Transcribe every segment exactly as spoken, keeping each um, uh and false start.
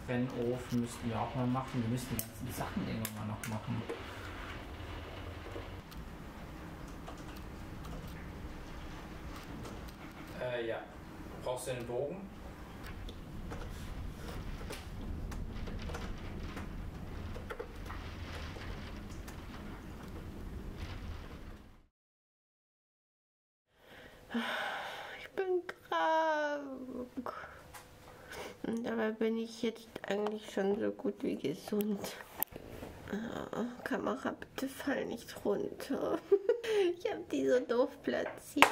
Brennofen müssten wir auch mal machen. Wir müssen die ganzen Sachen irgendwann mal noch machen. Äh, ja. Brauchst du einen Bogen? Ich bin krank. Und dabei bin ich jetzt eigentlich schon so gut wie gesund. Oh, Kamera, bitte fall nicht runter. Ich habe die so doof platziert.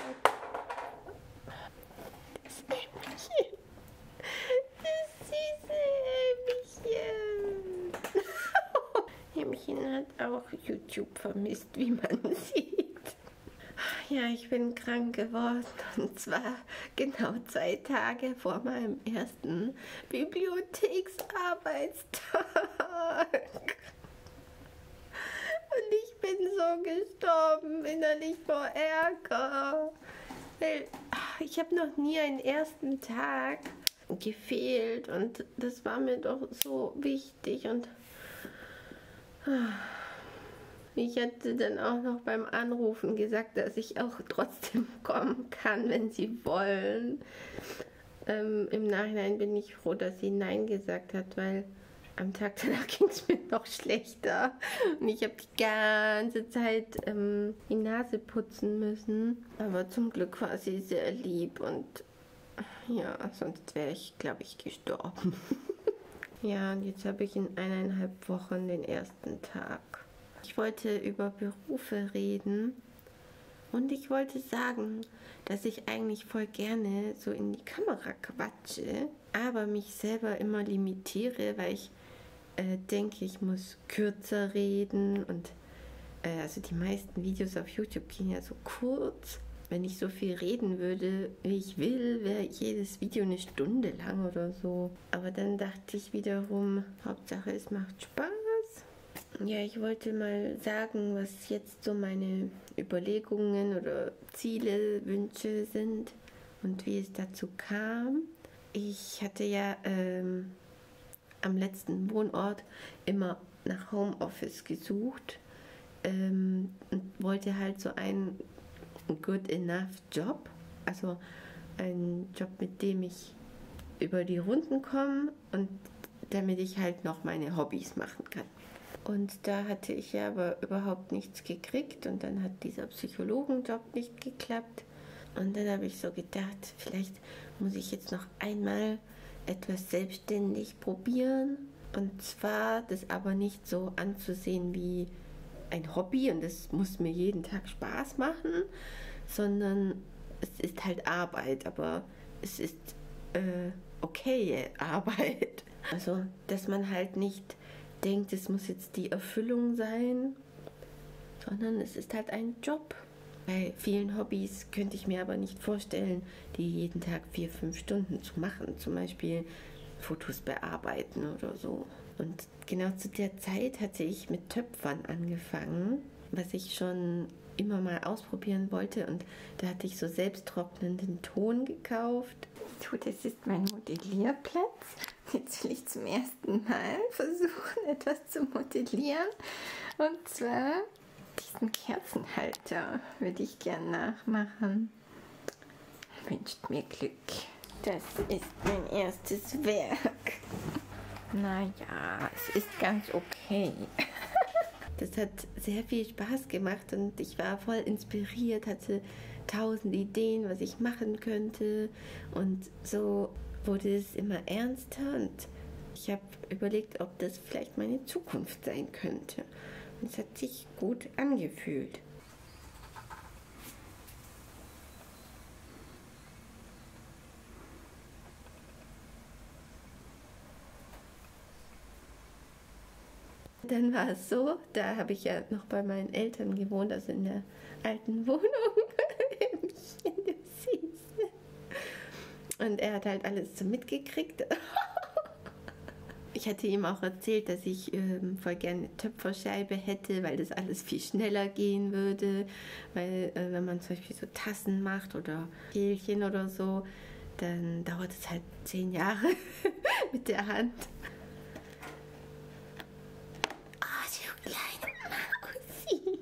Das Ämmchen. Das süße Ämmchen. Ämmchen hat auch YouTube vermisst, wie man sieht. Ja, ich bin krank geworden und zwar genau zwei Tage vor meinem ersten Bibliotheksarbeitstag. Und ich bin so gestorben, innerlich vor Ärger. Weil ich habe noch nie einen ersten Tag gefehlt und das war mir doch so wichtig. Und ich hatte dann auch noch beim Anrufen gesagt, dass ich auch trotzdem kommen kann, wenn sie wollen. Ähm, Im Nachhinein bin ich froh, dass sie Nein gesagt hat, weil am Tag danach ging es mir noch schlechter. Und ich habe die ganze Zeit ähm, die Nase putzen müssen. Aber zum Glück war sie sehr lieb und ja, sonst wäre ich, glaube ich, gestorben. Ja, und jetzt habe ich in eineinhalb Wochen den ersten Tag. Ich wollte über Berufe reden und ich wollte sagen, dass ich eigentlich voll gerne so in die Kamera quatsche, aber mich selber immer limitiere, weil ich äh, denke, ich muss kürzer reden und äh, also die meisten Videos auf YouTube gehen ja so kurz. Wenn ich so viel reden würde, wie ich will, wäre jedes Video eine Stunde lang oder so. Aber dann dachte ich wiederum, Hauptsache es macht Spaß. Ja, ich wollte mal sagen, was jetzt so meine Überlegungen oder Ziele, Wünsche sind und wie es dazu kam. Ich hatte ja ähm, am letzten Wohnort immer nach Homeoffice gesucht ähm, und wollte halt so einen good enough Job, also einen Job, mit dem ich über die Runden komme und damit ich halt noch meine Hobbys machen kann. Und da hatte ich ja aber überhaupt nichts gekriegt und dann hat dieser Psychologenjob nicht geklappt. Und dann habe ich so gedacht, vielleicht muss ich jetzt noch einmal etwas selbstständig probieren. Und zwar das aber nicht so anzusehen wie ein Hobby und es muss mir jeden Tag Spaß machen, sondern es ist halt Arbeit, aber es ist äh, okay Arbeit. Also, dass man halt nicht denkt, es muss jetzt die Erfüllung sein, sondern es ist halt ein Job. Bei vielen Hobbys könnte ich mir aber nicht vorstellen, die jeden Tag vier, fünf Stunden zu machen, zum Beispiel Fotos bearbeiten oder so. Und genau zu der Zeit hatte ich mit Töpfern angefangen, was ich schon immer mal ausprobieren wollte. Und da hatte ich so selbsttrocknenden Ton gekauft. So, das ist mein Modellierplatz. Jetzt will ich zum ersten Mal versuchen, etwas zu modellieren. Und zwar diesen Kerzenhalter würde ich gerne nachmachen. Wünscht mir Glück. Das ist mein erstes Werk. Naja, es ist ganz okay. Das hat sehr viel Spaß gemacht und ich war voll inspiriert, hatte tausend Ideen, was ich machen könnte. Und so wurde es immer ernster und ich habe überlegt, ob das vielleicht meine Zukunft sein könnte. Und es hat sich gut angefühlt. Dann war es so, da habe ich ja noch bei meinen Eltern gewohnt, also in der alten Wohnung. Und er hat halt alles so mitgekriegt. Ich hatte ihm auch erzählt, dass ich ähm, voll gerne eine Töpferscheibe hätte, weil das alles viel schneller gehen würde. Weil äh, wenn man zum Beispiel so Tassen macht oder Kehlchen oder so, dann dauert es halt zehn Jahre mit der Hand. kleine Mausi.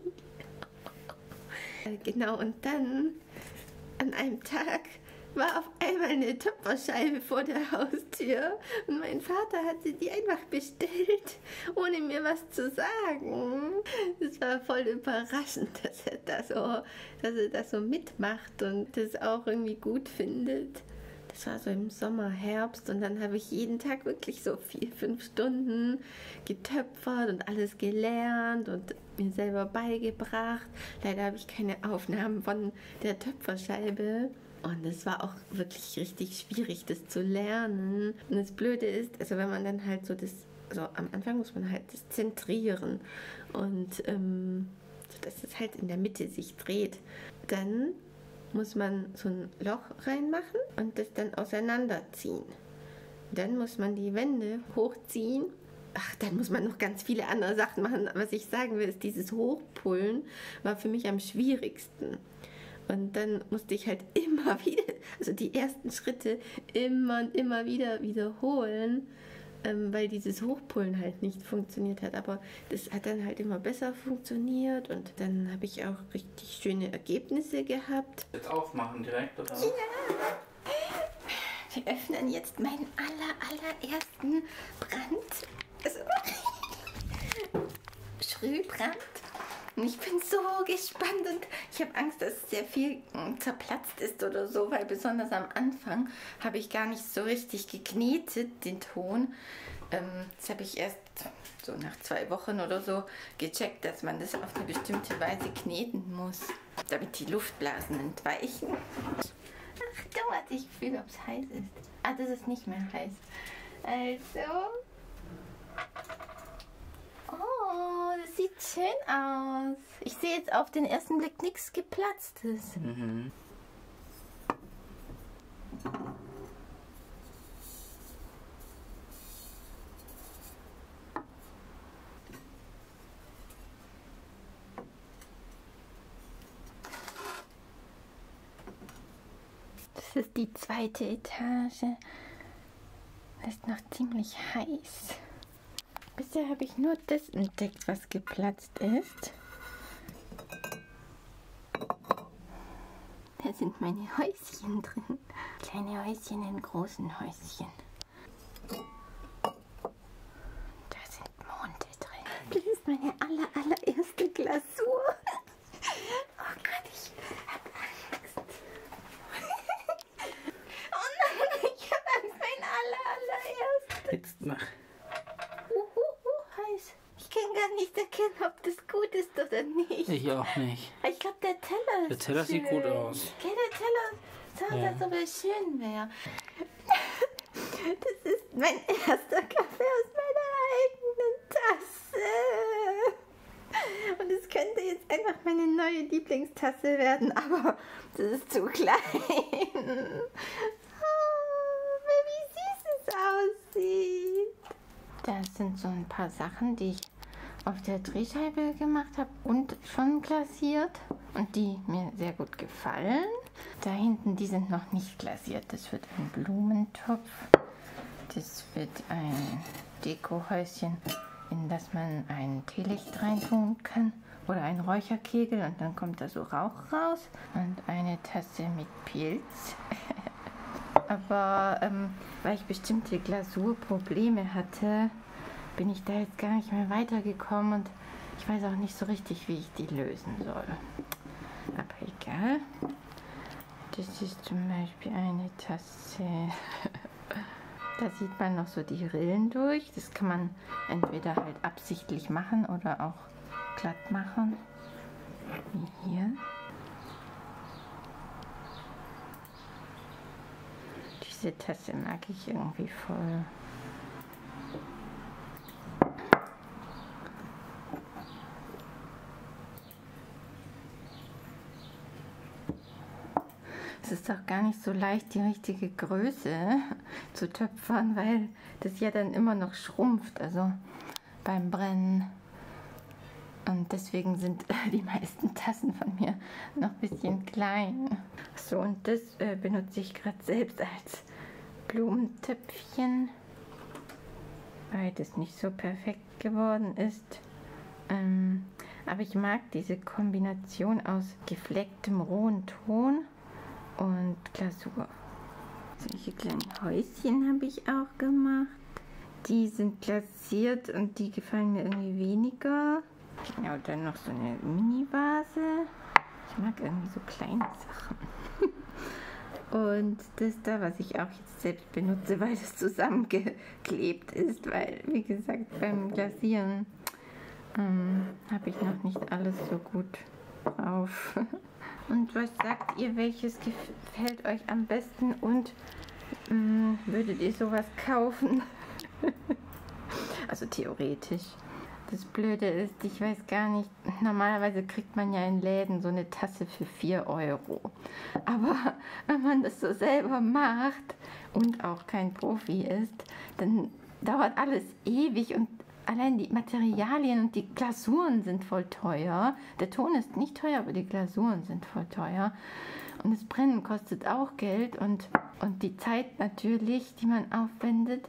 Genau, und dann an einem Tag war auf einmal eine Töpferscheibe vor der Haustür und mein Vater hatte die einfach bestellt, ohne mir was zu sagen. Das war voll überraschend, dass er das so, dass er das so mitmacht und das auch irgendwie gut findet. Das war so im Sommer, Herbst und dann habe ich jeden Tag wirklich so vier, fünf Stunden getöpfert und alles gelernt und mir selber beigebracht. Leider habe ich keine Aufnahmen von der Töpferscheibe. Und es war auch wirklich richtig schwierig, das zu lernen. Und das Blöde ist, also wenn man dann halt so das, so am Anfang muss man halt das zentrieren und ähm, so dass es halt in der Mitte sich dreht. Dann muss man so ein Loch reinmachen und das dann auseinanderziehen. Dann muss man die Wände hochziehen. Ach, dann muss man noch ganz viele andere Sachen machen. Was ich sagen will, ist, dieses Hochpullen war für mich am schwierigsten. Und dann musste ich halt immer wieder, also die ersten Schritte immer und immer wieder wiederholen, ähm, weil dieses Hochpullen halt nicht funktioniert hat. Aber das hat dann halt immer besser funktioniert und dann habe ich auch richtig schöne Ergebnisse gehabt. Jetzt aufmachen direkt, oder? Ja! Wir öffnen jetzt meinen aller, allerersten Brand. Also, Sprühbrand. Und ich bin so gespannt und ich habe Angst, dass sehr viel zerplatzt ist oder so, weil besonders am Anfang habe ich gar nicht so richtig geknetet, den Ton. Ähm, das habe ich erst so nach zwei Wochen oder so gecheckt, dass man das auf eine bestimmte Weise kneten muss, damit die Luftblasen entweichen. Ach, dauert, ich fühle, ob es heiß ist. Ah, das ist nicht mehr heiß. Also... Oh, das sieht schön aus. Ich sehe jetzt auf den ersten Blick nichts Geplatztes. Mhm. Das ist die zweite Etage. Das ist noch ziemlich heiß. Bisher habe ich nur das entdeckt, was geplatzt ist. Da sind meine Häuschen drin. Kleine Häuschen in großen Häuschen. Da sind Monde drin. Das ist meine aller, allererste Glasur. Oh Gott, ich habe Angst. Oh nein, ich habe Angst, mein aller, allererster. Jetzt mach. Ich kann gar nicht erkennen, ob das gut ist oder nicht. Ich auch nicht. Ich glaube, der Teller ist Der Teller schön. sieht gut aus. Okay, der Teller sah, ja. Als ob er schön wäre. Das ist mein erster Kaffee aus meiner eigenen Tasse. Und es könnte jetzt einfach meine neue Lieblingstasse werden, aber das ist zu klein. Oh, wie süß es aussieht. Das sind so ein paar Sachen, die ich auf der Drehscheibe gemacht habe und schon glasiert und die mir sehr gut gefallen. Da hinten, die sind noch nicht glasiert. Das wird ein Blumentopf. Das wird ein Dekohäuschen, in das man ein Teelicht reintun kann oder ein Räucherkegel und dann kommt da so Rauch raus und eine Tasse mit Pilz. Aber ähm, weil ich bestimmte Glasurprobleme hatte, bin ich da jetzt gar nicht mehr weitergekommen und ich weiß auch nicht so richtig, wie ich die lösen soll. Aber egal. Das ist zum Beispiel eine Tasse. Da sieht man noch so die Rillen durch. Das kann man entweder halt absichtlich machen oder auch glatt machen. Wie hier. Diese Tasse mag ich irgendwie voll. Es ist auch gar nicht so leicht, die richtige Größe zu töpfern, weil das ja dann immer noch schrumpft, also beim Brennen. Und deswegen sind die meisten Tassen von mir noch ein bisschen klein. So, und das äh, benutze ich gerade selbst als Blumentöpfchen, weil das nicht so perfekt geworden ist. Ähm, aber ich mag diese Kombination aus geflecktem rohen Ton und Glasur. Solche kleinen Häuschen habe ich auch gemacht. Die sind glasiert und die gefallen mir irgendwie weniger. Genau, dann noch so eine Mini-Vase. Ich mag irgendwie so kleine Sachen. Und das da, was ich auch jetzt selbst benutze, weil das zusammengeklebt ist, weil, wie gesagt, beim Glasieren ähm, habe ich noch nicht alles so gut drauf. Und was sagt ihr, welches gefällt euch am besten und mh, würdet ihr sowas kaufen? Also theoretisch. Das Blöde ist, ich weiß gar nicht, normalerweise kriegt man ja in Läden so eine Tasse für vier Euro. Aber wenn man das so selber macht und auch kein Profi ist, dann dauert alles ewig und allein die Materialien und die Glasuren sind voll teuer. Der Ton ist nicht teuer, aber die Glasuren sind voll teuer. Und das Brennen kostet auch Geld und, und die Zeit natürlich, die man aufwendet.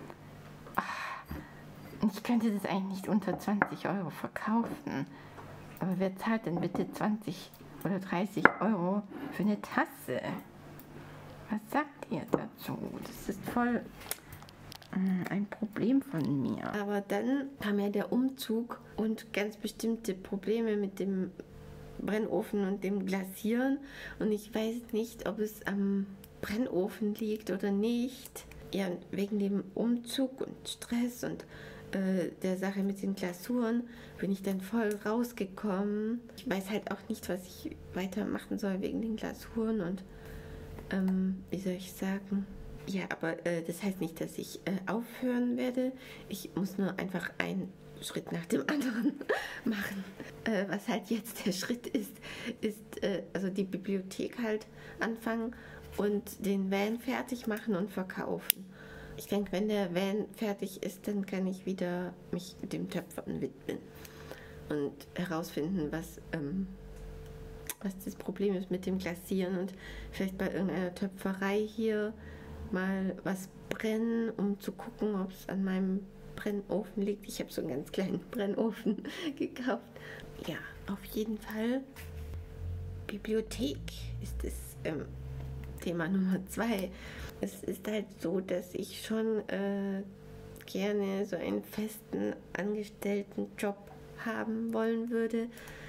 Ich könnte das eigentlich nicht unter zwanzig Euro verkaufen. Aber wer zahlt denn bitte zwanzig oder dreißig Euro für eine Tasse? Was sagt ihr dazu? Das ist voll äh, ein Problem von mir. Aber dann kam ja der Umzug und ganz bestimmte Probleme mit dem Brennofen und dem Glasieren. Und ich weiß nicht, ob es am Brennofen liegt oder nicht. Ja, wegen dem Umzug und Stress und der Sache mit den Glasuren bin ich dann voll rausgekommen. Ich weiß halt auch nicht, was ich weitermachen soll wegen den Glasuren und ähm, wie soll ich sagen? Ja, aber äh, das heißt nicht, dass ich äh, aufhören werde. Ich muss nur einfach einen Schritt nach dem anderen machen. Äh, was halt jetzt der Schritt ist, ist äh, also die Bibliothek halt anfangen und den Van fertig machen und verkaufen. Ich denke, wenn der Van fertig ist, dann kann ich wieder mich dem Töpfern widmen und herausfinden, was, ähm, was das Problem ist mit dem Glasieren und vielleicht bei irgendeiner Töpferei hier mal was brennen, um zu gucken, ob es an meinem Brennofen liegt. Ich habe so einen ganz kleinen Brennofen gekauft. Ja, auf jeden Fall Bibliothek ist das ähm, Thema Nummer zwei. Es ist halt so, dass ich schon äh, gerne so einen festen Angestelltenjob haben wollen würde,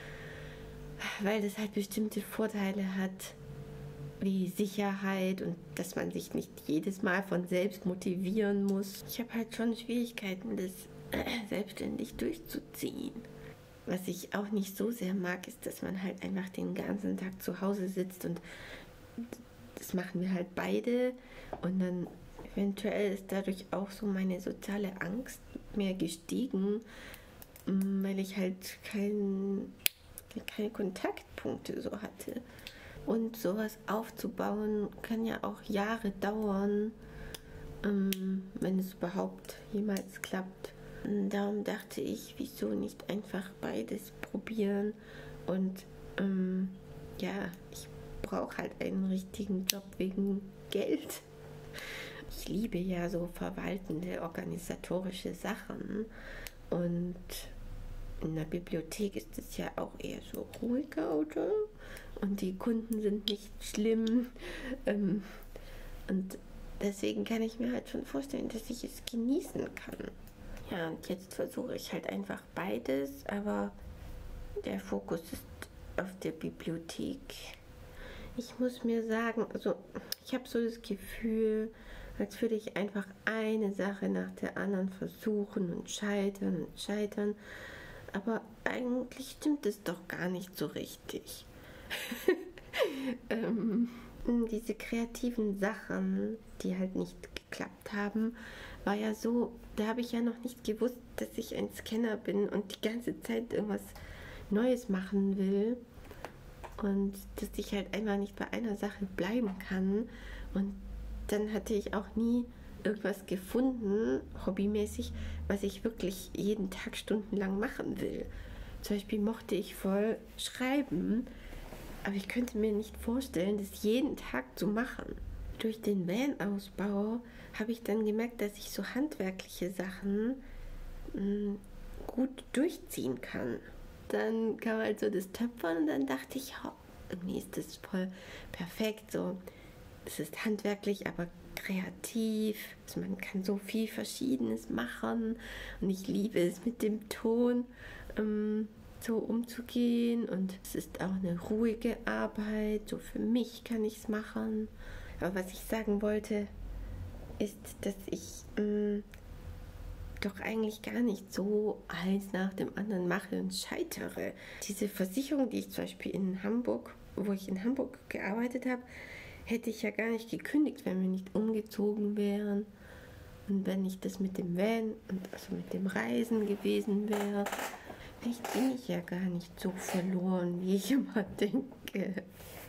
weil das halt bestimmte Vorteile hat, wie Sicherheit und dass man sich nicht jedes Mal von selbst motivieren muss. Ich habe halt schon Schwierigkeiten, das äh, selbstständig durchzuziehen. Was ich auch nicht so sehr mag, ist, dass man halt einfach den ganzen Tag zu Hause sitzt und das machen wir halt beide und dann eventuell ist dadurch auch so meine soziale Angst mehr gestiegen, weil ich halt kein, keine Kontaktpunkte so hatte. Und sowas aufzubauen kann ja auch Jahre dauern, wenn es überhaupt jemals klappt. Und darum dachte ich, wieso nicht einfach beides probieren und ähm, ja, ich brauche halt einen richtigen Job wegen Geld. Ich liebe ja so verwaltende, organisatorische Sachen und in der Bibliothek ist es ja auch eher so ruhiger, oder? Und die Kunden sind nicht schlimm ähm, und deswegen kann ich mir halt schon vorstellen, dass ich es genießen kann. Ja, und jetzt versuche ich halt einfach beides, aber der Fokus ist auf der Bibliothek. Ich muss mir sagen, also ich habe so das Gefühl, als würde ich einfach eine Sache nach der anderen versuchen und scheitern und scheitern. Aber eigentlich stimmt es doch gar nicht so richtig. ähm, diese kreativen Sachen, die halt nicht geklappt haben, war ja so, da habe ich ja noch nicht gewusst, dass ich ein Scanner bin und die ganze Zeit irgendwas Neues machen will. Und dass ich halt einfach nicht bei einer Sache bleiben kann. Und dann hatte ich auch nie irgendwas gefunden, hobbymäßig, was ich wirklich jeden Tag stundenlang machen will. Zum Beispiel mochte ich voll schreiben, aber ich könnte mir nicht vorstellen, das jeden Tag zu machen. Durch den Van-Ausbau habe ich dann gemerkt, dass ich so handwerkliche Sachen mh, gut durchziehen kann. Dann kam halt so das Töpfern und dann dachte ich, oh, irgendwie ist das voll perfekt. So, es ist handwerklich, aber kreativ. Also man kann so viel Verschiedenes machen und ich liebe es, mit dem Ton ähm, so umzugehen und es ist auch eine ruhige Arbeit. So für mich kann ich es machen. Aber was ich sagen wollte, ist, dass ich ähm, doch eigentlich gar nicht so eins nach dem anderen mache und scheitere. Diese Versicherung, die ich zum Beispiel in Hamburg, wo ich in Hamburg gearbeitet habe, hätte ich ja gar nicht gekündigt, wenn wir nicht umgezogen wären. Und wenn nicht das mit dem Van und also mit dem Reisen gewesen wäre, vielleicht bin ich ja gar nicht so verloren, wie ich immer denke.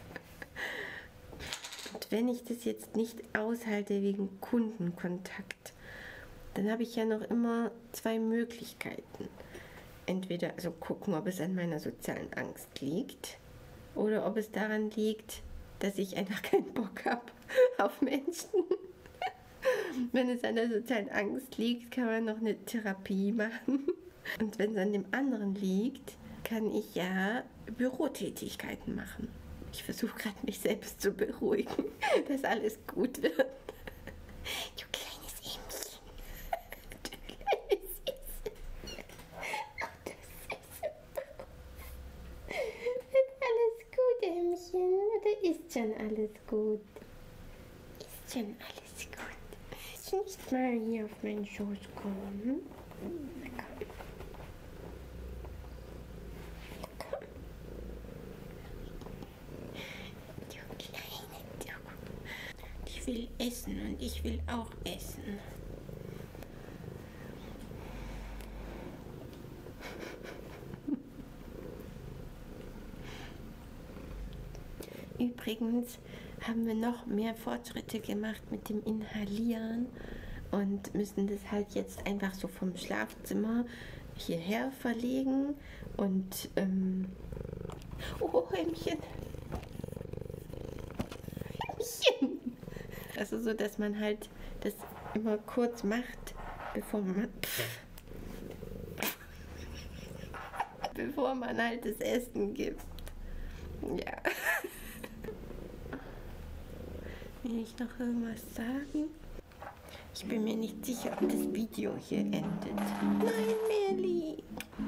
Und wenn ich das jetzt nicht aushalte wegen Kundenkontakt, dann habe ich ja noch immer zwei Möglichkeiten. Entweder also gucken, ob es an meiner sozialen Angst liegt oder ob es daran liegt, dass ich einfach keinen Bock habe auf Menschen. Wenn es an der sozialen Angst liegt, kann man noch eine Therapie machen. Und wenn es an dem anderen liegt, kann ich ja Bürotätigkeiten machen. Ich versuche gerade mich selbst zu beruhigen, dass alles gut wird. Du kleines Ämchen. Du kleines Ämchen. Oh, das ist Wird alles gut, Ämchen? Oder ist schon alles gut? Ist schon alles gut. Willst du nicht mal hier auf meinen Schoß kommen? Na komm. Komm. Du kleine Du. Ich will essen und ich will auch essen. Übrigens haben wir noch mehr Fortschritte gemacht mit dem Inhalieren und müssen das halt jetzt einfach so vom Schlafzimmer hierher verlegen und ähm oh, Ämchen. Ämchen. Also so, dass man halt das immer kurz macht, bevor man bevor man halt das Essen gibt. Ja. Will ich noch irgendwas sagen? Ich bin mir nicht sicher, ob das Video hier endet. Nein, Merli!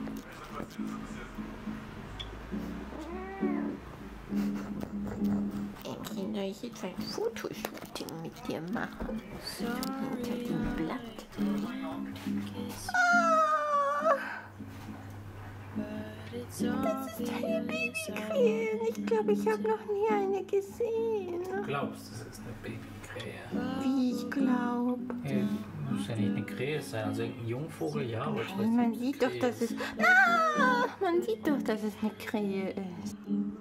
Ämchen, soll ich jetzt ein Fotoshooting mit dir machen? Hinter dem Blatt. Ah! Das ist eine Babykrähe. Ich glaube, ich habe noch nie eine gesehen. Du glaubst, das ist eine Babykrähe. Wie ich glaube. Ja, muss ja nicht eine Krähe sein, also ein Jungvogel, ja, aber ich weiß Man nicht, sieht doch, Krähe dass ist. es. Ah, man sieht doch, dass es eine Krähe ist.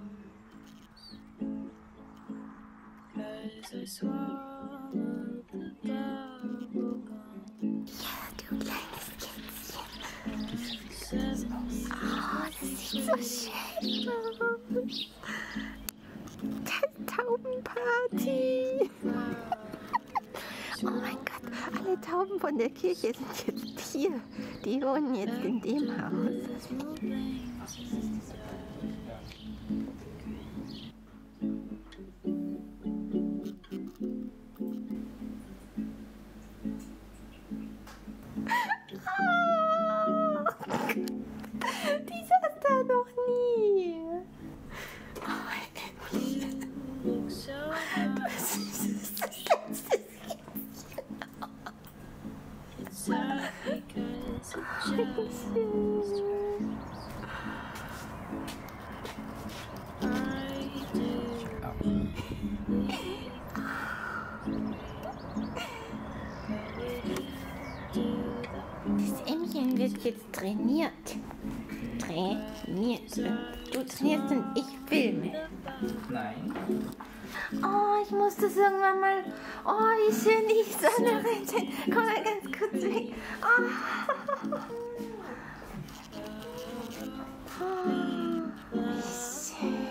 Ja, du kleines Kätzchen. Oh, das sieht so schön aus. Das Taubenparty. Oh mein Gott, alle Tauben von der Kirche sind jetzt hier. Die wohnen jetzt in dem Haus. Die saß da noch nie. Oh mein Ämchen. Du süßes letztes Das Ämchen wird jetzt trainiert. Trainiert. Du trainierst und ich filme. Nein. Oh, ich muss das irgendwann mal. Oh, wie schön die Sonne reinscheint. Komm mal ganz kurz weg. Oh. Oh, wie schön.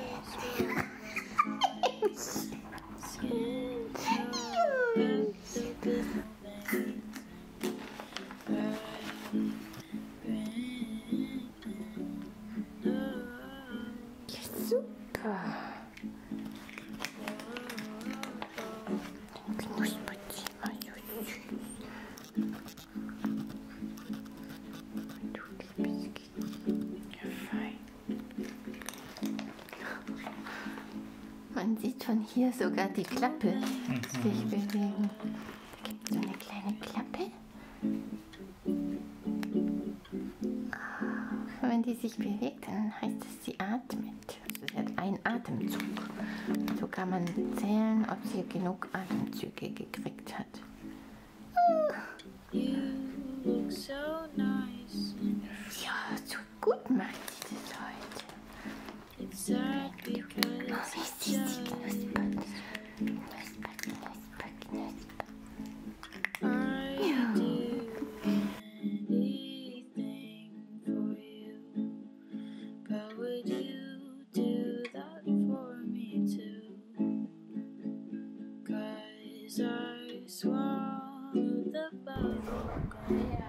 hier sogar die Klappe sich bewegen. Da gibt es so eine kleine Klappe. Und wenn die sich bewegt, dann heißt es, sie atmet. Also sie hat einen Atemzug. So kann man zählen, ob sie genug Atemzüge gekriegt hat. You look so nice. Ja, so gut macht sie das heute. It's sad because Oh, wie it's sie sich just knuspert. Knusper, knusper, knusper. I do anything for you, but would you do that for me too? 'Cause I swallowed the bubble gum.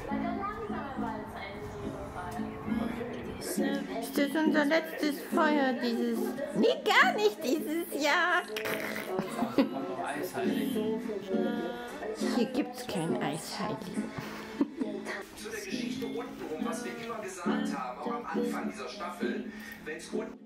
Ist das unser letztes Feuer dieses... Nee, gar nicht dieses Jahr. Eisheiligen. Hier gibt's kein Eisheiligen. Zu der Geschichte untenrum, was wir immer gesagt haben, auch am Anfang dieser Staffel, wenn es unten